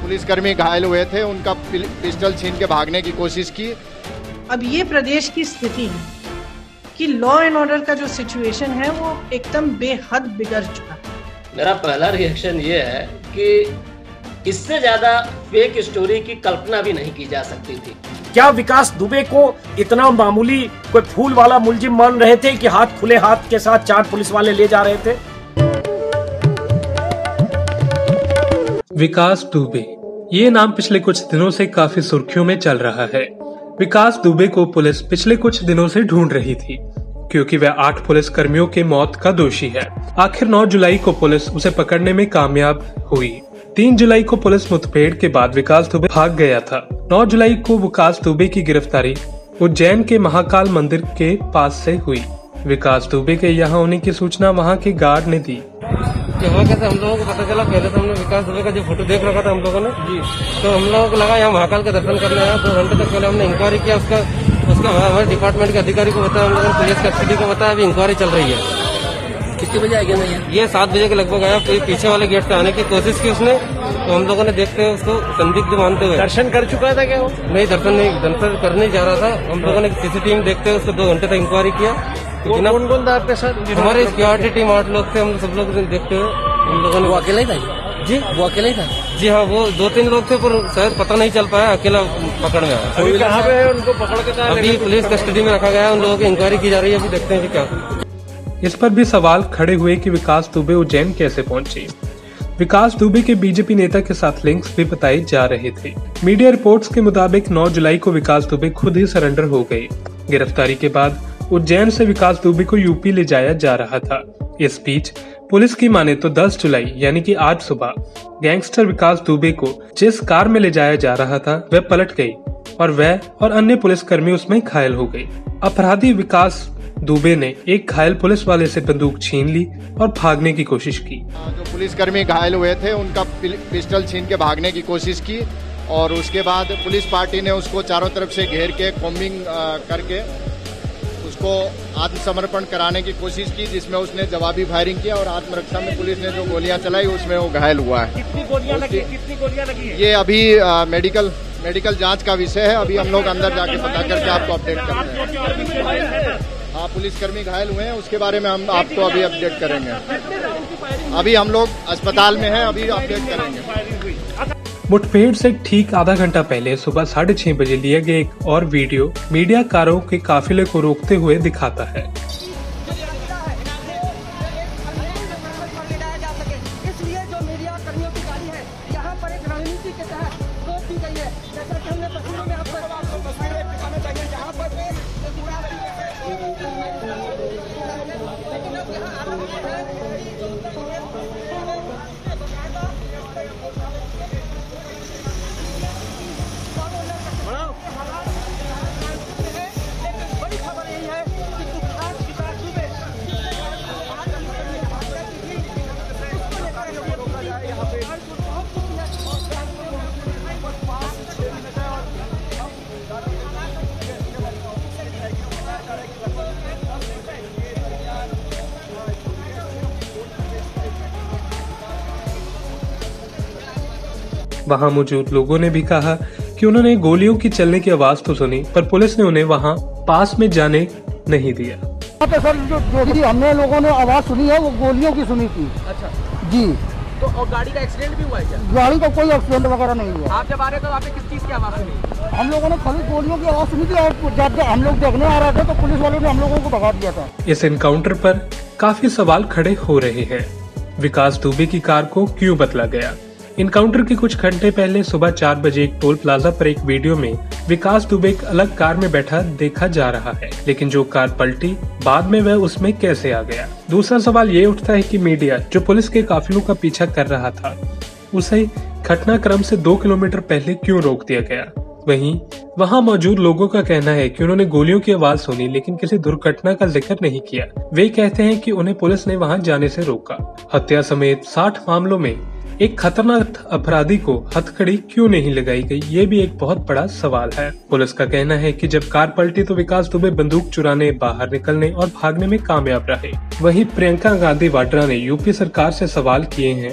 पुलिसकर्मी घायल हुए थे, उनका पिस्टल छीन के भागने की कोशिश की। अब ये प्रदेश की स्थिति है कि लॉ एंड ऑर्डर का जो सिचुएशन है वो एकदम बेहद बिगड़ चुका है। मेरा पहला रिएक्शन ये है कि इससे ज्यादा फेक स्टोरी की कल्पना भी नहीं की जा सकती थी। क्या विकास दुबे को इतना मामूली कोई फूल वाला मुलजिम मान रहे थे कि हाथ खुले हाथ के साथ 4 पुलिस वाले ले जा रहे थे? विकास दुबे, ये नाम पिछले कुछ दिनों से काफी सुर्खियों में चल रहा है। विकास दुबे को पुलिस पिछले कुछ दिनों से ढूंढ रही थी क्योंकि वह 8 पुलिस कर्मियों के मौत का दोषी है। आखिर 9 जुलाई को पुलिस उसे पकड़ने में कामयाब हुई। 3 जुलाई को पुलिस मुठभेड़ के बाद विकास दुबे भाग गया था। 9 जुलाई को विकास दुबे की गिरफ्तारी उज्जैन के महाकाल मंदिर के पास से हुई। विकास दुबे के यहाँ होने की सूचना वहाँ के गार्ड ने दी। यहाँ कैसे हम लोगों को पता चला, पहले तो हमने विकास दुबे का जो फोटो देख रखा था हम लोगों ने जी, तो हम लोगों को लगा यहाँ महाकाल के दर्शन करने आया। 2 घंटे तक पहले हमने इंक्वायरी किया, उसका हमारे डिपार्टमेंट के अधिकारी को बताया, हम लोगों ने पुलिस कस्टडी को बताया, अभी इंक्वायरी चल रही है। कितने बजे आएगा ये 7 बजे के लगभग आया। पीछे वाले गेट से आने की कोशिश की उसने, तो हम लोगों ने देखते हुए उसको संदिग्ध मानते हुए। दर्शन कर चुका था क्या वो? नहीं, दर्शन करने जा रहा था। हम लोगों ने सीसीटीवी में देखते हुए उसको 2 घंटे तक इंक्वायरी किया। कौन कौन था आपके साथ? हमारी सिक्योरिटी टीम 8 लोग थे, हम सब लोग देखते हुए हम लोगों ने। वो अकेला ही था जी? वो अकेला ही था जी? हाँ, वो 2-3 लोग थे पर शायद पता नहीं चल पाया, अकेला पकड़ में आया। अभी कहाँ पे है? उनको पकड़ के कहाँ? अभी पुलिस कस्टडी में रखा गया है, उन लोगों की इंक्वायरी की जा रही है, अभी देखते हैं कि क्या। इस पर भी सवाल खड़े हुए कि विकास दुबे उज्जैन कैसे पहुंचे। विकास दुबे के बीजेपी नेता के साथ लिंक्स भी बताए जा रहे थे। मीडिया रिपोर्ट्स के मुताबिक 9 जुलाई को विकास दुबे खुद ही सरेंडर हो गए। गिरफ्तारी के बाद उज्जैन से विकास दुबे को यूपी ले जाया जा रहा था। इस बीच पुलिस की माने तो 10 जुलाई यानी कि आज सुबह गैंगस्टर विकास दुबे को जिस कार में ले जाया जा रहा था वह पलट गई और वह और अन्य पुलिसकर्मी उसमें घायल हो गए। अपराधी विकास दुबे ने एक घायल पुलिस वाले से बंदूक छीन ली और भागने की कोशिश की। जो पुलिसकर्मी घायल हुए थे उनका पिस्टल छीन के भागने की कोशिश की और उसके बाद पुलिस पार्टी ने उसको चारों तरफ से घेर के कॉम्बिंग करके उसको आत्मसमर्पण कराने की कोशिश की, जिसमें उसने जवाबी फायरिंग किया और आत्मरक्षा में पुलिस ने जो गोलियां चलाई उसमें वो घायल हुआ है। कितनी गोलियां लगी? ये अभी मेडिकल जांच का विषय है। अभी हम लोग अंदर जाके पता करके आपको अपडेट करते हैं। हाँ, पुलिसकर्मी घायल हुए हैं, उसके बारे में हम आपको अभी अपडेट करेंगे। अभी हम लोग अस्पताल में हैं, अभी अपडेट करेंगे। मुठभेड़ से ठीक आधा घंटा पहले सुबह 6:30 बजे लिया गया एक और वीडियो मीडियाकारों के काफिले को रोकते हुए दिखाता है। इसलिए जो मीडिया कर्मियों की गाड़ी है यहाँ पर एक रणनीति के तहत रोक दी गई है। जैसा कि हमने तस्वीरों में आपको तस्वीरें दिखाना चाहिए जहाँ पर वहां मौजूद लोगों ने भी कहा कि उन्होंने गोलियों की चलने की आवाज तो सुनी पर पुलिस ने उन्हें वहां पास में जाने नहीं दिया। सर जो हमने लोगों ने आवाज सुनी है वो गोलियों की सुनी थी। अच्छा जी। तो और गाड़ी का एक्सीडेंट भी हुआ है क्या? गाड़ी का कोई एक्सीडेंट वगैरह नहीं हुआ। आप जब आ रहे थे तो आपने किस चीज की आवाज सुनी? हम लोगों ने खाली गोलियों की आवाज सुनी थी और जब हम लोग देखने आ रहे थे तो पुलिस वालों ने हम लोगों को भगा दिया था। इस एनकाउंटर पर काफी सवाल खड़े हो रहे हैं। विकास दुबे की कार को क्यों बदला गया? इनकाउंटर के कुछ घंटे पहले सुबह 4 बजे एक टोल प्लाजा पर एक वीडियो में विकास दुबे एक अलग कार में बैठा देखा जा रहा है, लेकिन जो कार पलटी बाद में वह उसमें कैसे आ गया? दूसरा सवाल ये उठता है कि मीडिया जो पुलिस के काफिलों का पीछा कर रहा था उसे घटनाक्रम से 2 किलोमीटर पहले क्यों रोक दिया गया? वहीं वहां मौजूद लोगों का कहना है कि उन्होंने गोलियों की आवाज सुनी लेकिन किसी दुर्घटना का जिक्र नहीं किया। वे कहते हैं कि उन्हें पुलिस ने वहां जाने से रोका। हत्या समेत 60 मामलों में एक खतरनाक अपराधी को हथकड़ी क्यों नहीं लगाई गई, ये भी एक बहुत बड़ा सवाल है। पुलिस का कहना है कि जब कार पलटी तो विकास दुबे बंदूक चुराने, बाहर निकलने और भागने में कामयाब रहे। वहीं प्रियंका गांधी वाड्रा ने यूपी सरकार से सवाल किए हैं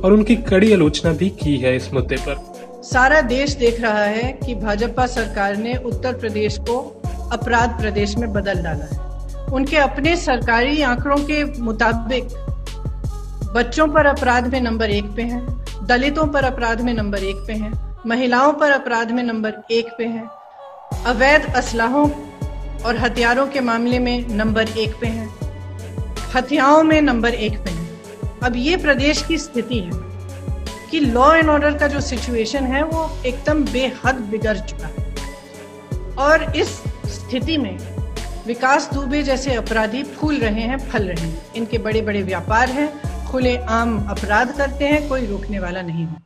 और उनकी कड़ी आलोचना भी की है इस मुद्दे पर। सारा देश देख रहा है कि भाजपा सरकार ने उत्तर प्रदेश को अपराध प्रदेश में बदल डाला है। उनके अपने सरकारी आंकड़ों के मुताबिक बच्चों पर अपराध में नंबर 1 पे हैं, दलितों पर अपराध में नंबर 1 पे हैं, महिलाओं पर अपराध में नंबर 1 पे हैं, अवैध असलाहों और हथियारों के मामले में नंबर 1 पे हैं, हत्याओं में नंबर 1 पे हैं। अब ये प्रदेश की स्थिति है कि लॉ एंड ऑर्डर का जो सिचुएशन है वो एकदम बेहद बिगड़ चुका है और इस स्थिति में विकास दुबे जैसे अपराधी फूल रहे हैं, फल रहे हैं। इनके बड़े बड़े व्यापार हैं, खुले आम अपराध करते हैं, कोई रोकने वाला नहीं है।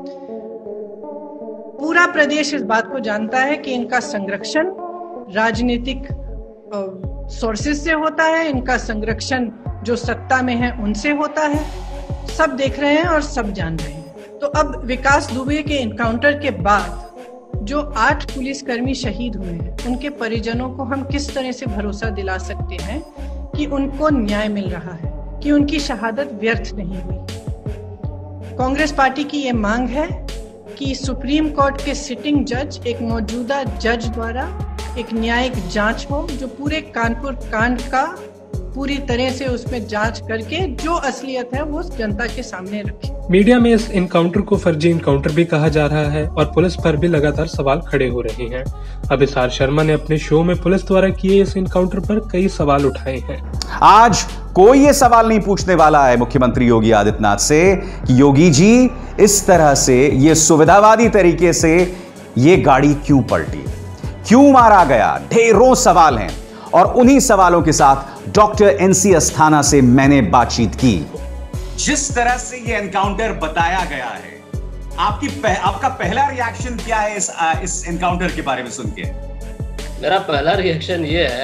पूरा प्रदेश इस बात को जानता है कि इनका संरक्षण राजनीतिक सोर्सेस से होता है, इनका संरक्षण जो सत्ता में है उनसे होता है। सब देख रहे हैं और सब जान रहे हैं। तो अब विकास दुबे के एनकाउंटर के बाद जो 8 पुलिसकर्मी शहीद हुए हैं, उनके परिजनों को हम किस तरह से भरोसा दिला सकते हैं कि उनको न्याय मिल रहा है, कि उनकी शहादत व्यर्थ नहीं हुई। कांग्रेस पार्टी की ये मांग है कि सुप्रीम कोर्ट के सिटिंग जज, एक मौजूदा जज द्वारा एक न्यायिक जांच हो, जो पूरे कानपुर कांड का पूरी तरह से उसमें जांच करके जो असलियत है वो जनता के सामने रखे। मीडिया में इस इनकाउंटर को फर्जी इनकाउंटर भी कहा जा रहा है और पुलिस पर भी लगातार सवाल खड़े हो रहे हैं। अभिसार शर्मा ने अपने शो में पुलिस द्वारा किए इस इनकाउंटर पर कई सवाल उठाए हैं। आज कोई ये सवाल नहीं पूछने वाला है मुख्यमंत्री योगी आदित्यनाथ से कि योगी जी इस तरह से, ये सुविधावादी तरीके से ये गाड़ी क्यों पलटी, क्यों मारा गया। ढेरों सवाल हैं और उन्हीं सवालों के साथ डॉक्टर एनसी अस्थाना से मैंने बातचीत की। जिस तरह से ये एनकाउंटर बताया गया है, आपका पहला रिएक्शन क्या है इस एनकाउंटर के बारे में सुन के? मेरा पहला रिएक्शन ये है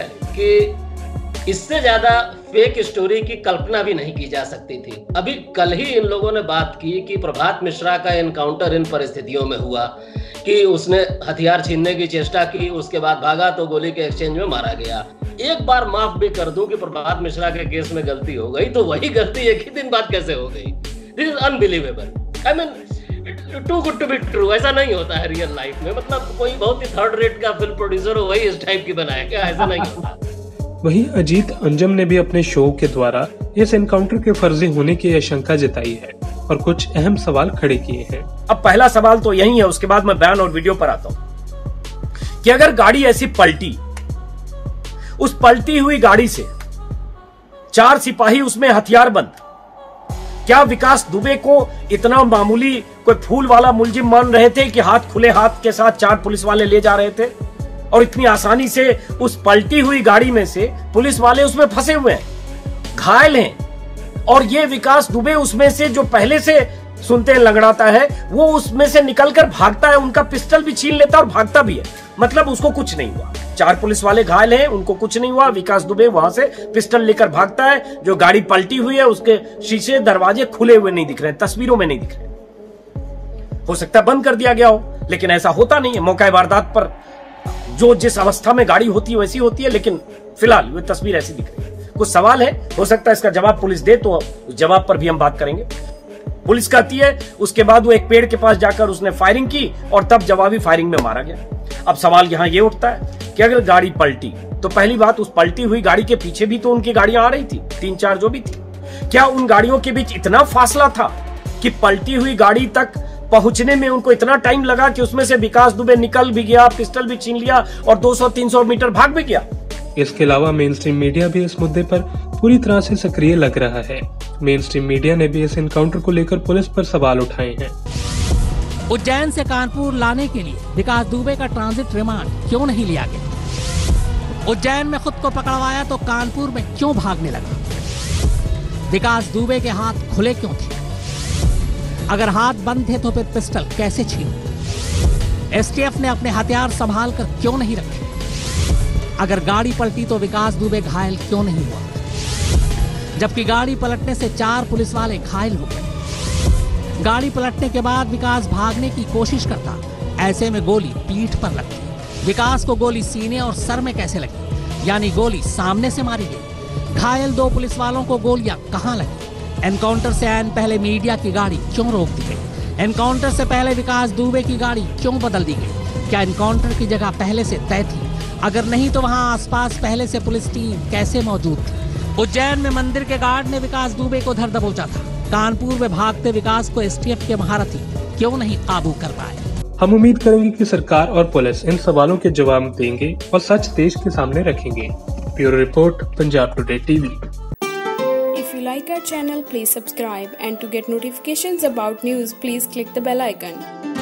कि इससे ज्यादा फेक स्टोरी की कल्पना भी नहीं की जा सकती थी। अभी कल ही इन लोगों ने बात की कि प्रभात मिश्रा का एनकाउंटर इन परिस्थितियों में हुआ कि उसने हथियार छीनने की चेष्टा की, उसके बाद भागा तो गोली के एक्सचेंज में मारा गया। एक बार माफ भी कर दूं कि प्रभात मिश्रा के केस में गलती हो गई, तो वही गलती एक ही दिन बाद कैसे हो गई? This is unbelievable. I mean too good to be true. ऐसा नहीं होता है रियल लाइफ में। मतलब कोई बहुत ही थर्ड रेट का फिल्म प्रोड्यूसर हो वही इस टाइप की बनाएगा, ऐसा नहीं होता। वहीं अजीत अंजम ने भी अपने शो के द्वारा इस एनकाउंटर के फर्जी होने की आशंका जताई है और कुछ अहम सवाल खड़े किए हैं। अब पहला सवाल तो यही है, उसके बाद मैं बयान और वीडियो पर आता हूं कि अगर गाड़ी ऐसी पलटी, उस पलटी हुई गाड़ी से 4 सिपाही उसमें हथियार बंद, क्या विकास दुबे को इतना मामूली कोई फूल वाला मुलजिम मान रहे थे कि हाथ खुले हाथ के साथ 4 पुलिस वाले ले जा रहे थे और इतनी आसानी से उस पलटी हुई गाड़ी में से पुलिस वाले उसमें फंसे हुए हैं, घायल हैं, और ये विकास दुबे उसमें से जो पहले से सुनते हैं लंगड़ाता है, वो उसमें से निकलकर भागता है, उनका पिस्टल भी छीन लेता है और भागता भी है। मतलब उसको कुछ नहीं हुआ। 4 पुलिस वाले घायल हैं, उनको कुछ नहीं हुआ। विकास दुबे वहां से पिस्टल लेकर भागता है। जो गाड़ी पलटी हुई है उसके शीशे दरवाजे खुले हुए नहीं दिख रहे, तस्वीरों में नहीं दिख रहे। हो सकता है बंद कर दिया गया हो, लेकिन ऐसा होता नहीं है। मौका वारदात पर जो जिस अवस्था में गाड़ी होती है वैसी होती है, लेकिन फिलहाल ये तस्वीर ऐसी दिख रही है। कुछ सवाल है, हो सकता है इसका जवाब पुलिस दे, तो उस जवाब पर भी हम बात करेंगे। पुलिस कहती है उसके बाद वो एक पेड़ के पास जाकर उसने फायरिंग की और तब जवाबी फायरिंग में मारा गया। अब सवाल यहां ये उठता है कि अगर गाड़ी पलटी, तो पहली बात, उस पलटी हुई गाड़ी के पीछे भी तो उनकी गाड़ियां आ रही थी, 3-4 जो भी थी। क्या उन गाड़ियों के बीच इतना फासला था कि पलटी हुई गाड़ी तक पहुंचने में उनको इतना टाइम लगा कि उसमें से विकास दुबे निकल भी गया, पिस्टल भी छीन लिया और 200-300 मीटर भाग भी गया? इसके अलावा मेन स्ट्रीम मीडिया भी इस मुद्दे पर पूरी तरह से सक्रिय लग रहा है। मेन स्ट्रीम मीडिया ने भी इस एनकाउंटर को लेकर पुलिस पर सवाल उठाए हैं। उज्जैन से कानपुर लाने के लिए विकास दुबे का ट्रांजिट रिमांड क्यों नहीं लिया गया? उज्जैन में खुद को पकड़वाया तो कानपुर में क्यों भागने लगा? विकास दुबे के हाथ खुले क्यों थे? अगर हाथ बंद थे तो फिर पिस्टल कैसे छीने? एसटीएफ ने अपने हथियार संभाल कर क्यों नहीं रखे? अगर गाड़ी पलटी तो विकास दुबे घायल क्यों नहीं हुआ, जबकि गाड़ी पलटने से 4 पुलिस वाले घायल हो गए? गाड़ी पलटने के बाद विकास भागने की कोशिश करता, ऐसे में गोली पीठ पर लगती। विकास को गोली सीने और सर में कैसे लगी? यानी गोली सामने से मारी गई। घायल 2 पुलिस वालों को गोलियां कहां लगी? एनकाउंटर से ऐन पहले मीडिया की गाड़ी क्यों रोक दी गई? एनकाउंटर से पहले विकास दुबे की गाड़ी क्यों बदल दी गई? क्या एनकाउंटर की जगह पहले से तय थी? अगर नहीं तो वहां आसपास पहले से पुलिस टीम कैसे मौजूद थी? उज्जैन में मंदिर के गार्ड ने विकास दुबे को धर दबोचा था। कानपुर में भागते विकास को एसटीएफ के महारथी क्यों नहीं काबू कर पाए? हम उम्मीद करेंगे कि सरकार और पुलिस इन सवालों के जवाब देंगे और सच देश के सामने रखेंगे। Bureau report, Punjab today TV. If you like our channel, please subscribe, and to get notifications about news, please click the bell icon.